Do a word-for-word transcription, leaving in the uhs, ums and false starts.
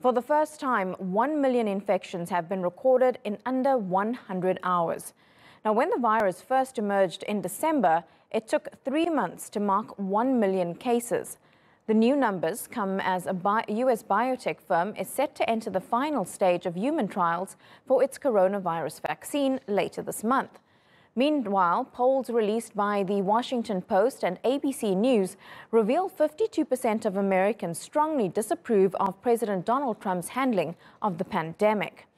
For the first time, one million infections have been recorded in under one hundred hours. Now, when the virus first emerged in December, it took three months to mark one million cases. The new numbers come as a bi- U S biotech firm is set to enter the final stage of human trials for its coronavirus vaccine later this month. Meanwhile, polls released by the Washington Post and A B C News reveal fifty-two percent of Americans strongly disapprove of President Donald Trump's handling of the pandemic.